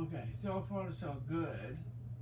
Okay, so far so good.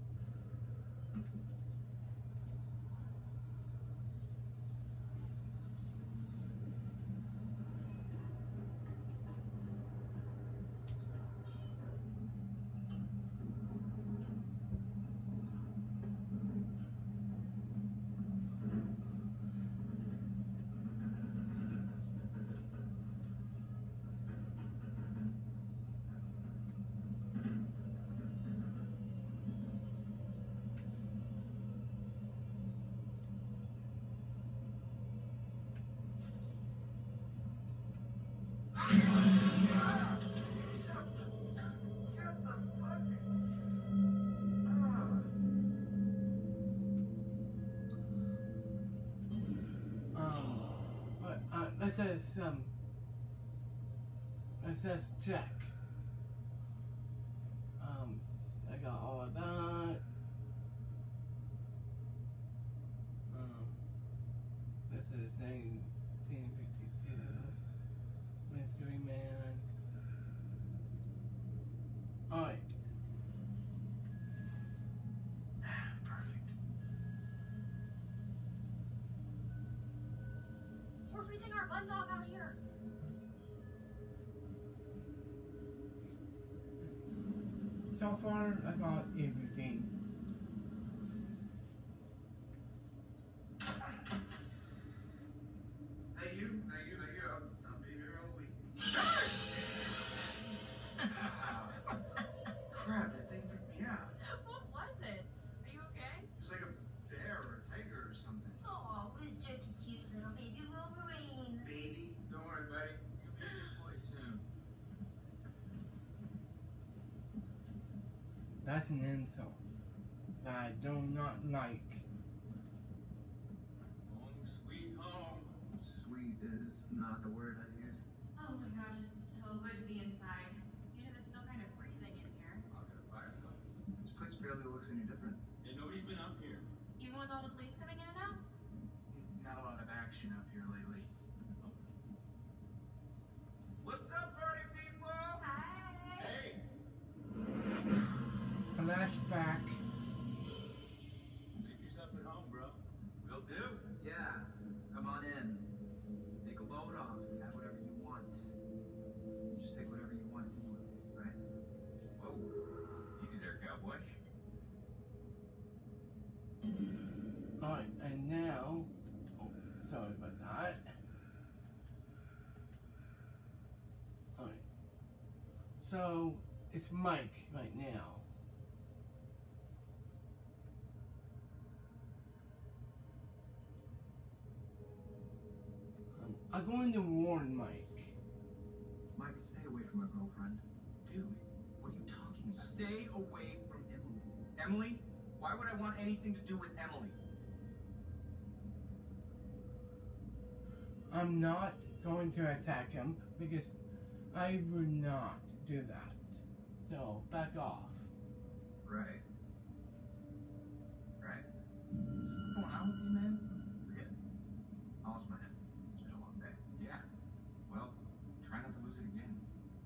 Let's check. I got all of that. This is 1952. Mystery Man. Alright. Perfect. We're freezing our buns off out here. So far, I got everything. Thank you. I'll be here all week. Crap, that thing freaked me out. What was it? Are you okay? It was like a bear or a tiger or something. Oh, it was just a cute little baby Wolverine. Baby? Don't worry, buddy. You'll be a good boy soon. That's an insult that I do not like. Home sweet home. Sweet is not the word I use. Oh my gosh, it's so good to be inside. Even if it's still kind of freezing in here. I'll get a fire going. This place barely looks any different. And nobody's been up here. Even with all the police coming in and out? Not a lot of action up here lately. What's up, party people? Hi. Hey! Flashback. Make yourself at home, bro. Will do. Yeah, come on in. Take a load off. Have whatever you want. Just take whatever you want, right? Whoa. Easy there, cowboy. Alright, and now... Oh, sorry about that. Alright. So, it's Mike right now. I'm going to warn Mike. Mike, stay away from my girlfriend. Dude, what are you talking about? Stay away from Emily. Emily? Why would I want anything to do with Emily? I'm not going to attack him because I would not do that. So, back off. Right. Right. What's going on with you, man? Forget it. I lost my head. It's been a long day. Yeah. Well, try not to lose it again.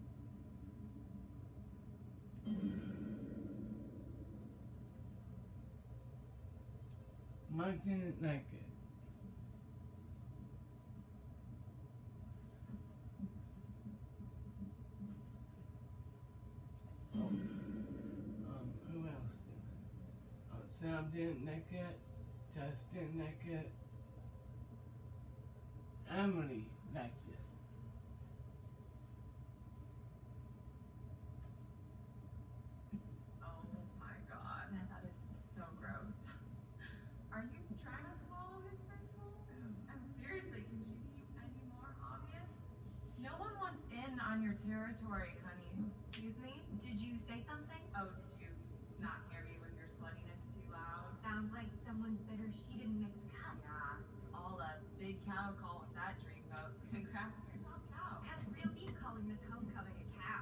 Mike didn't like it. Who else didn't? Sam didn't like it. Tess didn't like it. Emily liked it. Oh my god, that is so gross. Are you trying to swallow his face hole? Seriously, can she be any more obvious? No one wants in on your territory, honey. Excuse me? Did you say something? Oh, did you not hear me with your sluttiness too loud? Sounds like someone's bitter she didn't make the cut. Yeah, it's all a big cow call with that dreamboat. Congrats on your top cow. That's real deep calling Miss Homecoming a cow.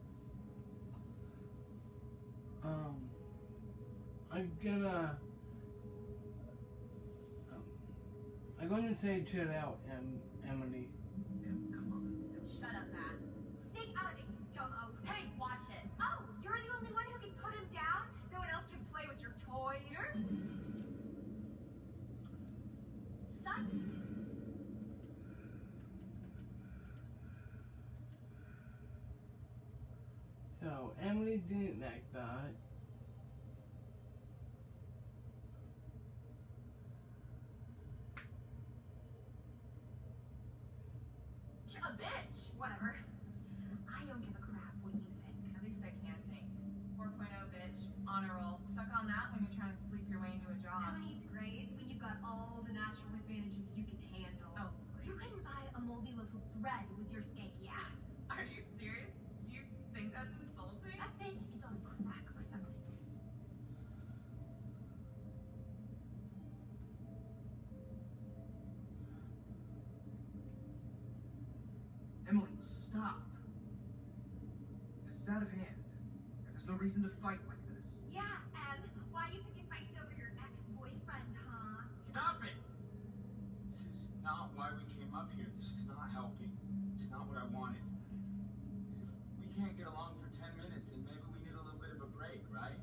I'm gonna say chill out, Emily. Em, come on. Shut up, Matt. Stay out of it, you dumb oaf. Hey, watch it. Oh, you're the only one who can put him down? No one else can play with your toys? You're... Son? So Emily didn't like that. A bitch. Whatever. I don't give a crap what you think. At least I can think. 4.0 bitch. Honor roll. Suck on that when you're trying to sleep your way into a job. Who needs grades when you've got all the natural advantages you can handle? Oh, You couldn't buy a moldy loaf of bread with your skanky ass. are you serious? You think that's insulting? That bitch is on crack or something. Emily, stop. This is out of hand. There's no reason to fight like this. Yeah, why you picking fights over your ex-boyfriend, huh? Stop it! This is not why we came up here. This is not helping. It's not what I wanted. If we can't get along for 10 minutes, then maybe we need a little bit of a break, right?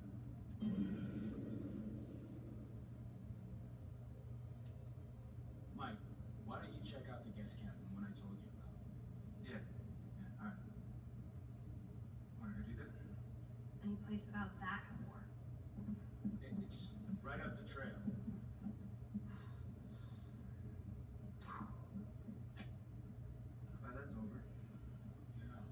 Mike, why don't you check out the guest cabin, the one I told you about? Yeah. Yeah, alright. Wanna go do that? Any place without that more. It's right up the trail. Glad that's over. Yeah.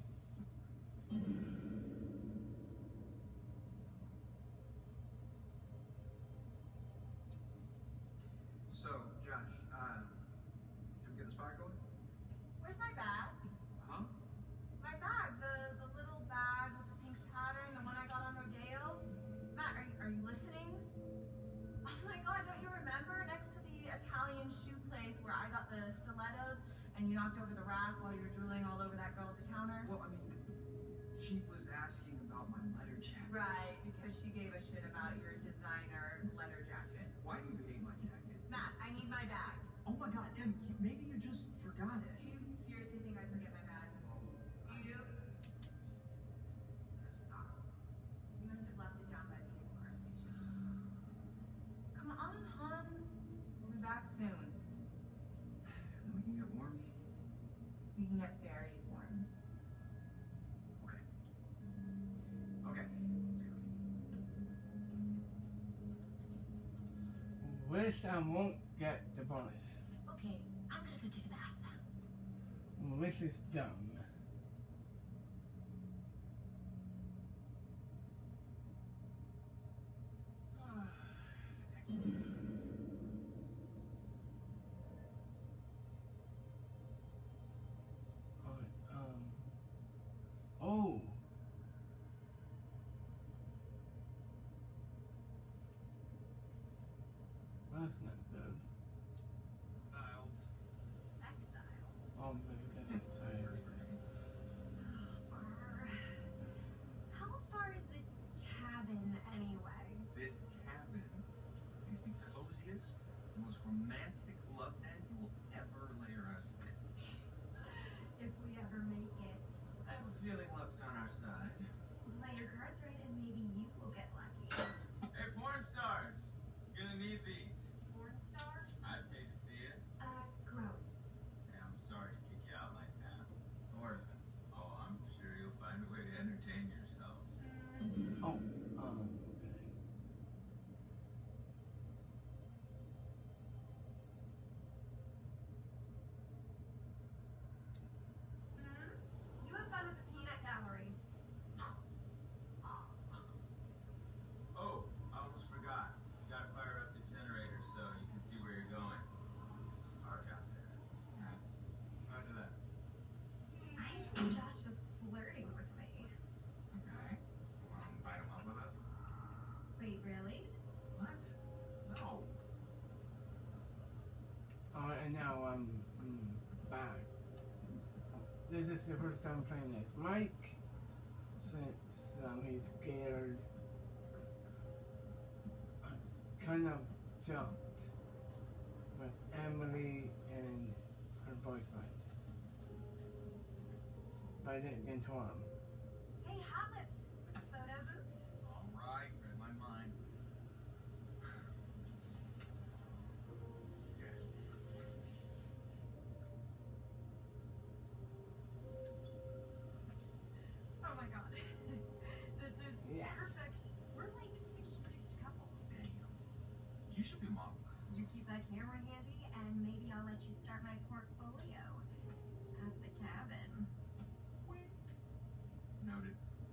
So, Josh, should we get this fire going? Where's my bag? Huh? My bag, the little bag with the pink pattern, the one I got on Rodeo. Matt, are you listening? Oh my god, don't you remember next to the Italian shoe place where I got the stilettos and you knocked over the rack while you were drooling all over that girl at the counter? Well, I mean, she was asking about my letter jacket. Right, because she gave a shit about your designer letter jacket. Why do you hate my jacket? Matt, I need my bag. Oh my god, Em, maybe you just forgot it. Do you seriously think I'd forget my bag? Do you? That's not. You must have left it down by the new car station. Come on, hon. We'll be back soon. Then we can get warm. We can get very warm. Okay. Okay, let's go. Wish I won't get the bonus. Okay, I'm gonna go take a bath. Wish is dumb. Oh. That's not good. Exile. Oh, because I didn't say it. How far is this cabin anyway? This cabin is the coziest, most romantic love net you will ever lay your eyes on. If we ever make it. I have a feeling luck's on our side. Play your cards right and maybe you will get lucky. Hey, porn stars! You're gonna need these. Porn star? I'd pay to see it. Gross. Hey, I'm sorry to kick you out like that. Or, oh, I'm sure you'll find a way to entertain yourself. Oh, okay. You have fun with the peanut gallery. Oh, I almost forgot. You gotta fire up the generator so you can see where you're going. It's dark out there. Alright. Roger that. I think Josh was flirting with me. Okay. Wanna invite him up with us? Wait, really? What? No. And now I'm back. This is the first time playing as Mike, since he's scared. I kind of jumped with Emily and her boyfriend, but I didn't get into him. Hey, Hot Lips. Photo booth? All right, read my mind. Okay. Oh my god. This is Yes. perfect. We're like the cutest couple. Damn. You should be a model. You keep that camera handy, and maybe I'll let you start my portfolio at the cabin. Noted.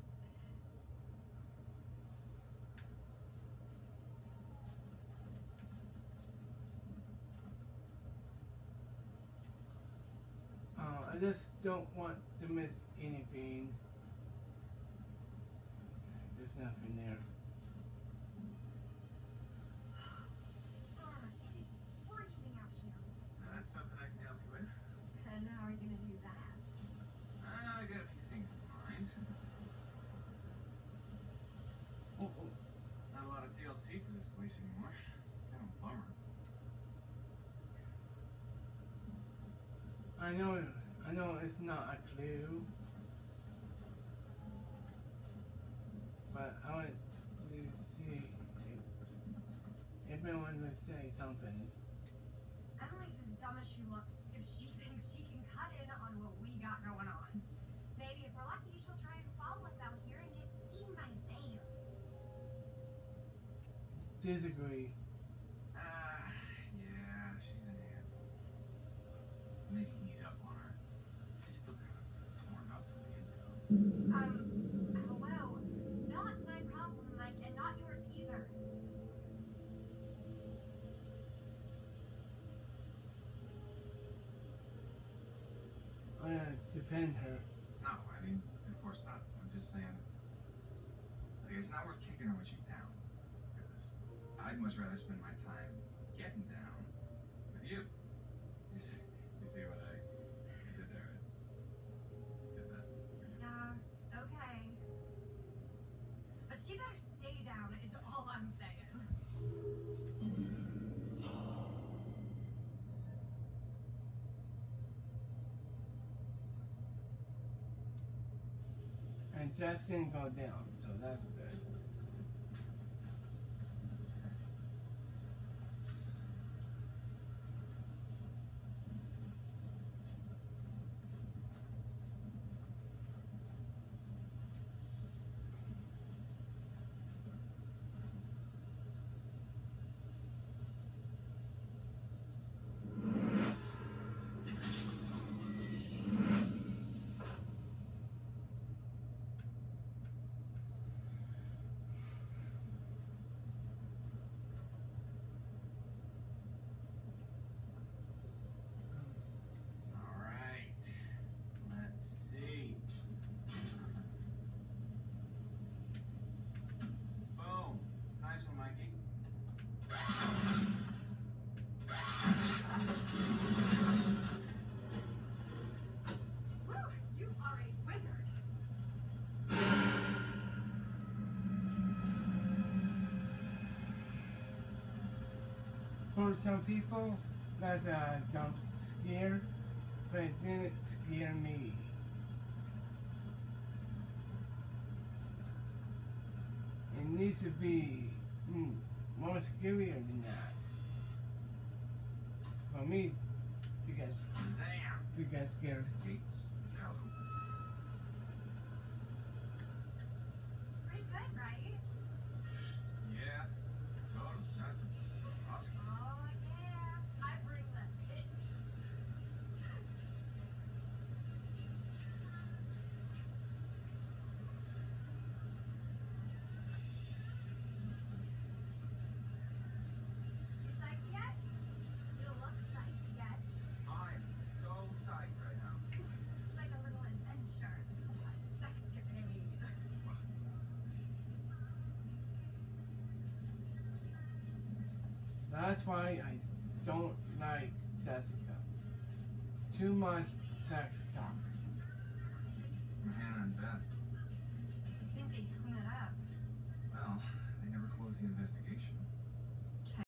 I just don't want to miss anything. There's nothing there. Darn, it is freezing out here. That's something I can help you with. And how are you gonna do that? I got a few things in mind. Oh, oh. Not a lot of TLC for this place anymore. Kind of a bummer. I know it's not a clue, but I want to see if everyone would say something. Emily's as dumb as she looks if she thinks she can cut in on what we got going on. Maybe if we're lucky, she'll try and follow us out here and get eaten by a bear. Disagree. Yeah, she's an ant. Maybe ease up on her. She's still kind of torn up from the intro. Hello. Not my problem, Mike, and not yours either. I'm gonna defend her. No, I mean, of course not. I'm just saying it's not worth kicking her when she's down. Because I'd much rather spend my time getting down with you. You see what I did there? Did that? Yeah, okay. But she better stay down, is all I'm saying. And Justin go down, so that's good. All right. Let's see. Boom. Nice one, Mikey. Woo, you are a wizard. For some people, that's a jump scare, but it didn't scare me. It needs to be more scarier than that. For me to get scared. Gates out. Pretty good, right? Yeah. Totally. That's awesome. Oh, yeah. I bring the hits. You psyched yet? You don't look psyched yet. I'm so psyched right now. It's like a little adventure. A sexcapade. That's why I don't like Jessica. Too much sex talk. Hannah and Beth. I think they'd clean it up. Well, they never closed the investigation.